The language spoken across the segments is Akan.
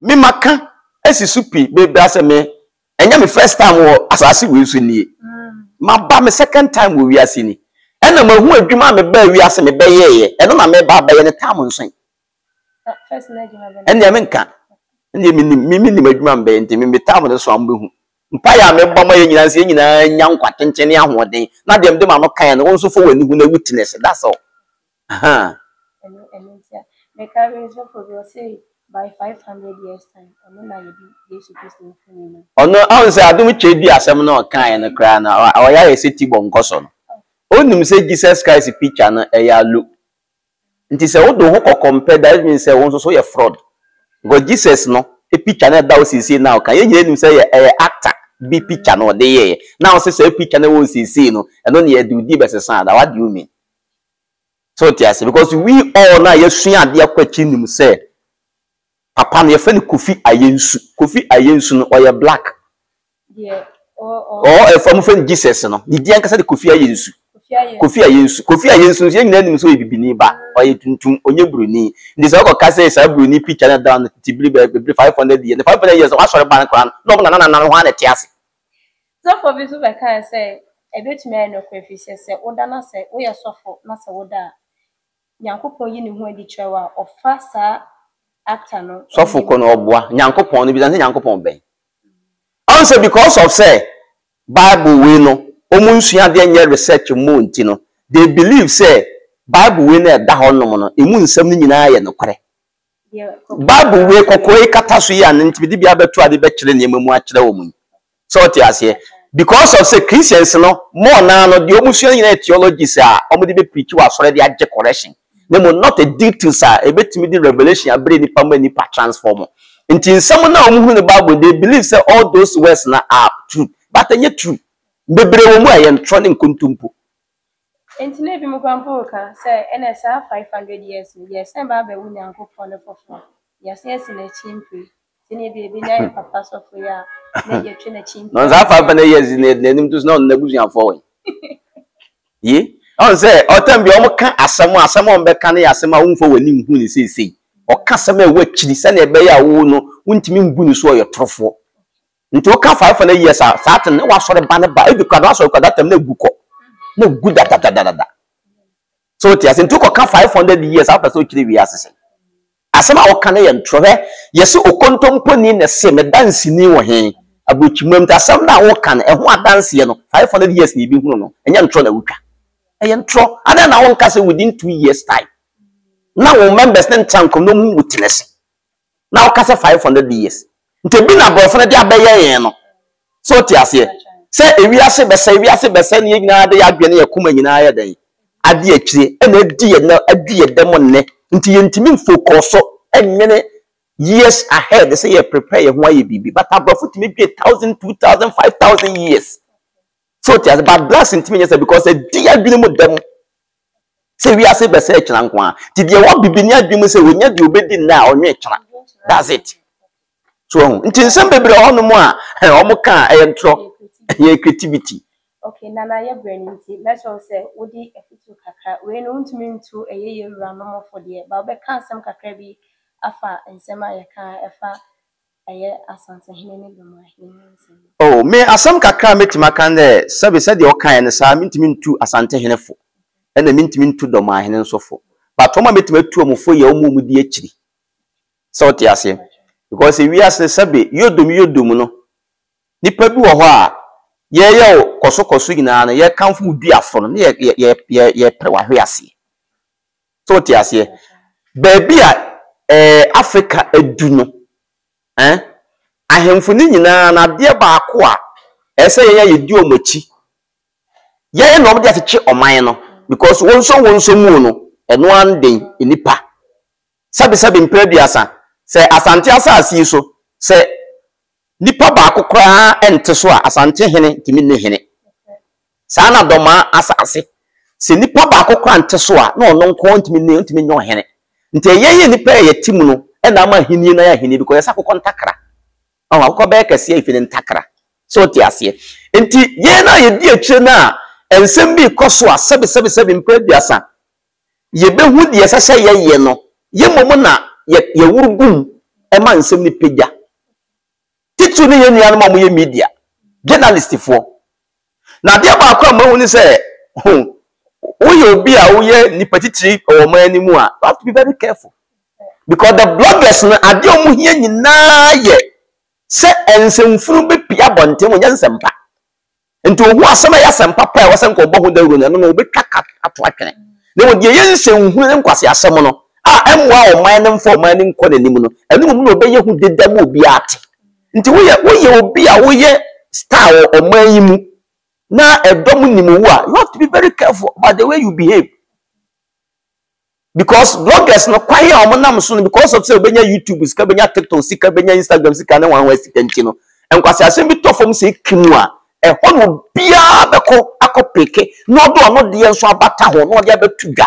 me maka esi supi be brase me enya me first time wo asase we so nie ma ba me second time wo wiase ni ena ma hu adwuma me ba wiase me be yeye eno na me ba ba ye ne tam nso first na adwuma be enya me nka enya me ni adwuma me enti me tam ne so am be hu mpa ya me bɔ ma ye nyina se nyina nya nkwatenche ne ahoden na dem de ma no kan no nso fo wani hu na witness that's all me carry so for you say by 500 years time ono na ye Jesus Christ no funi ono on say adum chedi asem na kan no kra na oya ye seti bo nkoso no onum say Jesus Christ picture na eya lo nti say wo do ho compare that means say won so ye fraud go Jesus no e picture na da o sisi na kan ye nyenu say ye actor bi picture no de ye now say picture na wo sisi no eno na ye do di besesan da what do you mean so tiase because we all na yesua ade akwachi nim say papa no ye fa ni Kofi Ayensu no oye black yeah e from friend Jesus no di dia nkasa de Kofi Ayensu ye nyina nim so ye bibini ba oye tuntum onye bruni ndi so ko kase sa bruni picture na down tibili be 500 years 500 years wa sore ban kran no na ho na tiase so for bisu be kan say e betumi no Kofi say oda na say wo ye sofo na say woda Nyankopon yi ne hu adi chewa ofa sa actor no sofo ko no oboa Nyankopon no bi dan Nyankopon ben answer because of say Bible we no omunsua de nye research mo nti no they believe say Bible we na da honom no emu nsam ni nyina ye nokore Bible we kokoi kata so ya nti bi bia betu ade be kire ne emamu a kire wo mu so ti ase because of say Christians no more na no de omunsua nyina theology say omudi be preach wa sore de age correction nemo not a details a ebetimi di revelation abre ni pamba ni pa transform nti nsam na omuhu ne Bible they believe say all those words na are true but enye true bebre wo mu aye ntro ne nkontumpo enti na bi mu kwampo ka say NSA 500 years yes ba ba wu Nyankopon ne fofo yes yes na chimpi sine bi nya papa sofo ya na ye twe na chimpi no za 500 years ne nim tus na busuan fo ye on say otam bi o ka asem on be kan ya asem a wonfo wani hu ni sei o ka asem a wachiri se na ebe ya wo no wontimi mbu ni so o yotrofo nti o ka 500 years a satin na wasore ba ne ba e bi kwado asore kwado tam na guko na guda da so ti asen to ko ka 500 years after so kiri wi asese asem a o ka na ye ntrohe yesi okontompo ni na se me dance ni wo he abochimam ta asem na wo ka na e ho adanse ye no 500 years ni bi hu no enya ntro na wutwa ntro ada na won kase within 2 years time na won members ne ntankom no mu witness na won kase 500 years nte bi na brofo de abaye yen no so ti ase se ewiase bese ne nyina de yadwene ye kuma nyina ya dan ade akire e na adi ye dem ne nti ye ntimi focus enwene years ahead say you prepare ye ho aye bibi but abrofo timi bi 1000 2000 5000 years so ti as bad blessing timi yes because a dia adwene mu dem say we ase bese ekira nko a ti de wo bibini adwene say wonya de obedi na onwe ekira that's it so nti nsem bebre hono mu a omo ka ntro ye creativity okay na ye brain nti let's all say wodi efitu kakra we no ntumi ntu ye wura no mo for de ba be kan sem kakra bi afa nsem aye kan efa aye asante hene ne be ma hene nsem oh me asam kakra metima kan de sabe de o kan ne sa mentimi ntu asante hene fo ena mentimi ntu do ma hene nso fo but o ma metima tu omfo ye o mu di akiri so ti ase because we as sabe yodum no nipa bi wo ho a ye koso nyina na ye kanfu bi afo no ye pre wa hwe ase so ti ase ba bi a Africa edu no ahemfo ni nyina na de ba ko a ese ye di omachi ye no de acheche oman no because wonso mu no eno anden enipa sabe mpraduasa se asante asasi so se nipa ba kokora ente so a asante hene timi ne hene sa na doma asase se nipa ba kokora ente so a na ono nko ntimi nyo hene nte ye nipa ye timu no e na ma hini na ya hini because yesa kokon takra o akoko be kase ifini ntakra so ti ase nti ye na ye di akire na ensem bi koso a sabe mpraduasa ye be hu de yesa ye no ye momo na ye wurugum man nsem ni pagya titu ne yenu anu ma mo ye media journalist fo na de ba akwa ma hu ni say we obi a wo ye ni patitiri o man ani mu a you have to be very careful because the bloggers no ade o mu hia nyina ye se ensemfuru be pia bonte mo nyansempa nti ohu asema ya sempa pa wa sen ko bo hu da ru no no be twaka ato atwene ne wo de yensemhu ne nkwase asem no emwa o man nem for man nko nanim no enu mu no be ye hu dedam obi ate nti wo ye obi a wo ye star o man yi mu na edom nimu a you have to be very careful about the way you behave because bloggers no kwai a omonam so no because of say obenya YouTube sika benya TikTok sika benya Instagram sika na wan wa sika nti no enkwase asem bi tofom se kimu a hono bia beko akopeke no do no de enso abata ho no de abetuga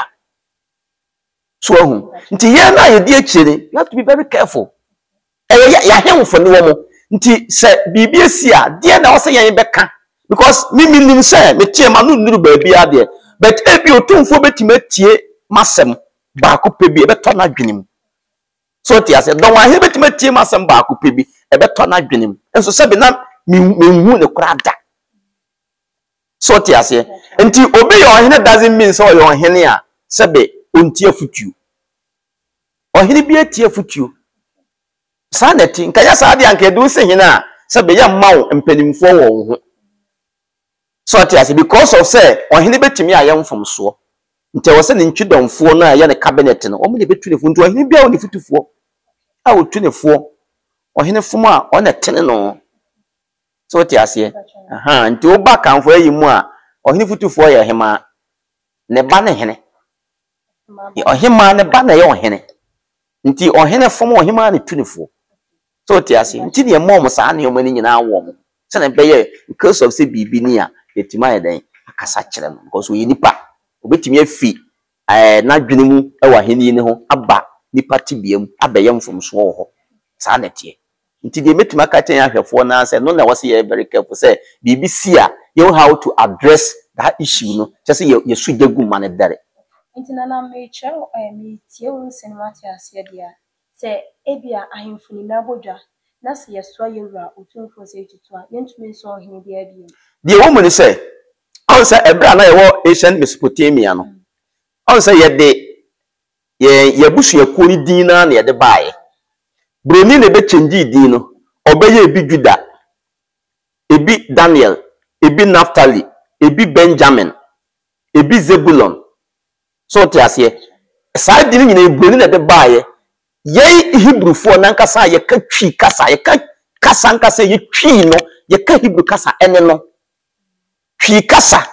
so hu nti ye na ye de akire you have to be very careful ya hemfo ni wo mo nti se bibia si a de na wo se yen beka because mimi nim say me tie ma no nuru ba bia de but ebi otumfo betimatie masem ba ko pebi e beto na dwenem so ti ase don wa he betimatie masem ba ko pebi e beto na dwenem enso se bi na menhu ne kurada so ti ase nti obi yo hene doesn't mean so yo hene a se be ontie futu ohene bi atie futu saneti nkaya sa de anka du se hene a se be ya mawo mpanimfo wo ho so ti ase because of say ohene betimi ayemfom so nti wo se ne ntwidomfo no a ye ne cabinet no o mo de betu ne fu nti ohene bia wo ne futufo a wo tu ne fo ohene fom a o na tene no so ti ase nti wo ba kanfo ayi mu a ohene futufo ye hema ne ba ne hene ohema ne ba na ye ohene nti ohene fom ohema ne tu ne fo so ti ase nti ne mom sa ne omani nyina wo mo se ne be ye because of say bibi ni a yetima ye den akasa kire no because we nipa obetimi afi na dwene mu e wa heni ne ho aba nipa tibiam abeyem from so ho sa na tie nti de metima aka ten ahwefo na say no na wase ye very careful say BBC a you how to address that issue no just ye sugegu mane dare nti na me chero me tie wo cinema tia ase dia say ebia ahemfuni na bodwa na se yeso yewura otumfo say tutu a yentumi so ohene dia bia the woman say on say ebra na ye wo ancient Mesopotamia no on say ye busu ye kori din na ye de baaye broni ne be change din no obeye ebi Juda ebi Daniel ebi Naphtali ebi Benjamin ebi Zebulon so ti ase sa din nyina broni ne de baaye ye Hebrew fo na nkasa ye ka twi kasa ye ka kasa nkasa ye twi no ye ka Hebrew kasa ene no twi kasa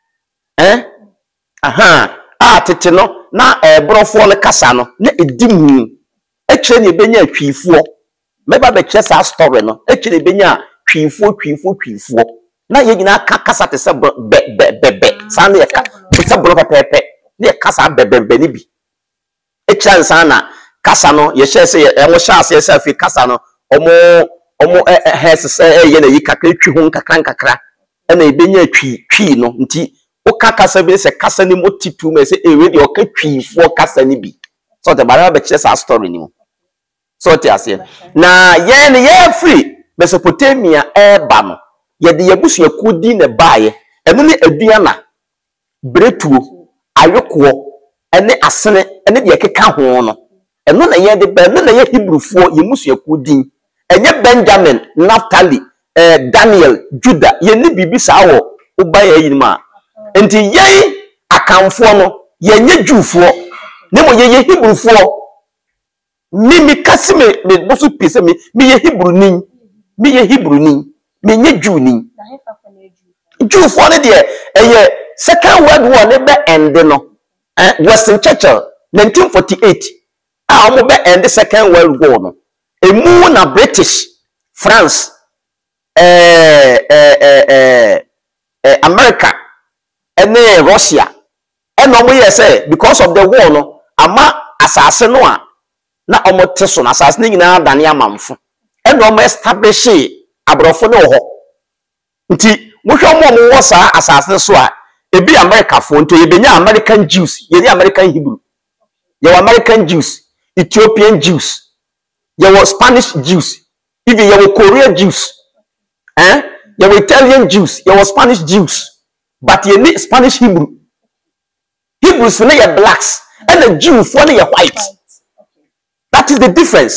tete no na brofo le kasa no na edimu ekire ne benya twifo meba be kire sa story no ekire benya twifo na ye nyina kasa te se be san ye ka se bro pepe ne kasa bebe ni bi ekire nsan na kasa no ye hye se ye mo sha ase se afi kasa no omo hes se ye na yi kakra twi ho kakra na ebenya twi no nti o kasa bi se kasa ni motitu me se ewe de o ka twifo kasa ni bi so the bara be kire sa story ni mo so ti ase na ye free Mesopotamia eba no ye de yebusu yakudi ne baaye eno ne adua na bretuo ayokoɔ ene asene ene de keka ho no eno na ye de be no na ye Hebrewfo ye musu yakudi enye Benjamin Naphtali Daniel Juda ye ni bibi sa wo uba ye yinima enti ye akamfo no ye nye Jewfo ne mo ye Hebrewfo mi kasime me bosu pese mi ye Hebrew ni me nye Jew ni Jewfo ne de eye second world war ne be end no Western Churchill 1948 a mo be end second world war no emu na British France America and Russia and no more say because of the war no ama asase no a na omote so na asase ni nyina dane amamfo and no more establish abrofo no ho nti mo hwe mo wo sa asase so a ebi America fo nto ye benya American Jews ye ni American Hebrew ye American Jews Ethiopian Jews were Spanish Jews, even you were Korean Jews, you were Italian Jews, you were Spanish Jews, but you need Spanish Hebrew. Hebrews for you blacks, and the Jew for you white. That is the difference.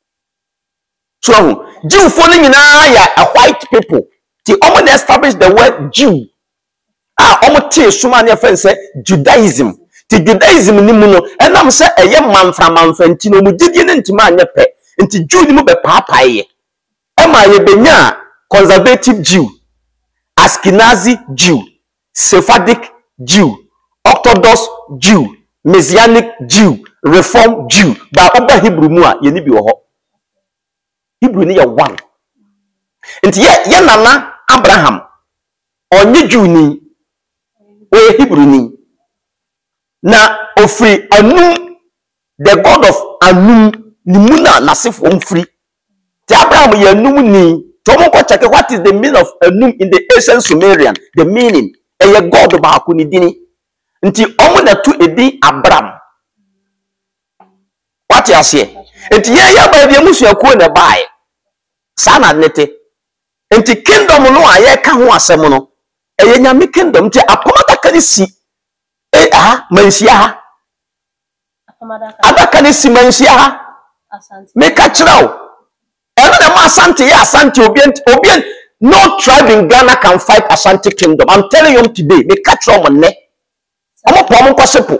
So Jew for you a white people. The only establish the word Jew. Almost so many friends say Judaism. The Judaism ni muno, and I'm say a young man from Manfantino, who did into man pe, into Jew ni be papa ye. Am I a benya conservative Jew, Ashkenazi Jew, Sephardic Jew, Orthodox Jew, Messianic Jew, Reform Jew, but over Hebrew mua, ye ni bi wo. Hebrew ni ya one. Nti ye nana Abraham onye Jew ni o Hebrew ni na ofri Anum, the god of Anum ni muna nasefo mfri. Ti Abraham ye Anum ni to mo ko check what is the meaning of Anum in the ancient Sumerian, the meaning e ye god ba ko ni dini nti omo na tu edi Abraham. What you say nti ye ya ba bia musuakuo na bae sana nete nti kingdom no aye ka ho asem no eye nyame kingdom nti apomata ka ni si mansia ha adaka ni si mansia ha me ka kirao eno na ma asante ya asante obien no tribe in Ghana can fight Asante kingdom. I'm telling you today me ka kirao mo ne omo po mo kwasepo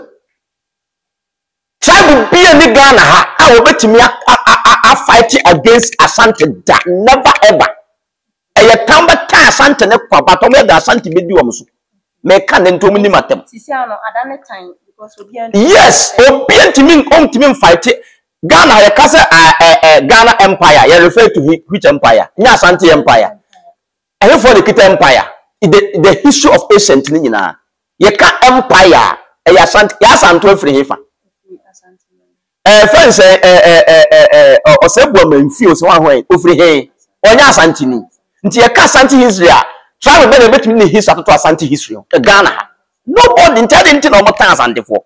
tribe bi ni Ghana ha a obetimi a fight against Asante that never ever. Eye tamba ta Asante ne kwa bato me da Asante be di wo so me ka ne ntom ni matem sisi ano adane time because yes obien fight Ghana ye kase Ghana empire you refer to which empire nya Asante empire and for the Kita empire the history of ancient ni nyina ye ka empire eye Asante ya Asante afri hefa friends osebua manfi o so wa ho ofri he onya Asante ni nti ye ka Asante history a try be na betimi ni history to Asante history Ghana nobody intending no more Asante for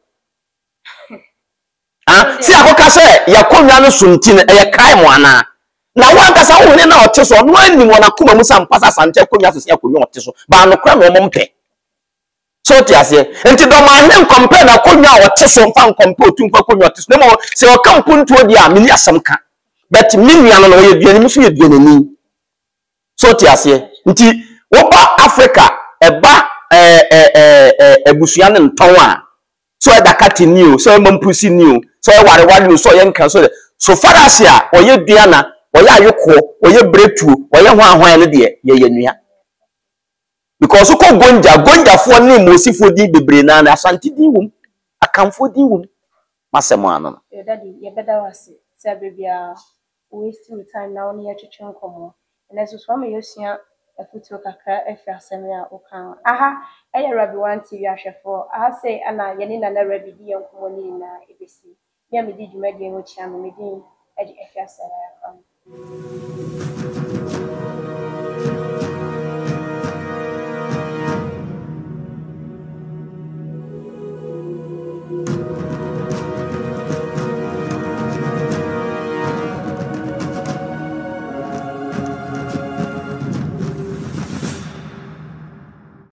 see akoka say ya konwa no sunti na ye crime ana na wan kasa wo ne na ote so no ani wona kuma musa mpasa Asante konwa so se konwa ote so ba no kra no mompe so ti ase enti do ma hen compare na konwa ote so mfa compare otu mfa konwa ote so no se o kan puntu odi a mini asem ka but minua no ye duane muso ye duane ni so ti ase nti wo ba Africa eba ebusuane nton a so e dakati ni o so e mampusi ni o so e ware so ye nkan so far as ya oye duana oye ayoko oye bretu oye ho ahwan ne de ye nua because ko gonja fo ni mosifo di bebre na Asante di wum akamfo di wum masemo ano yo daddy ye beda wase se bebia waste time na oni ye twetwe nkomo na so so me yesua afutuo kakra efi aseme a okan aha eye Rabi One TV ahwefo aha say ana ye ni na Rabi di nkomo ni na ebesi ya me di dwuma di enwo chia me di efi asere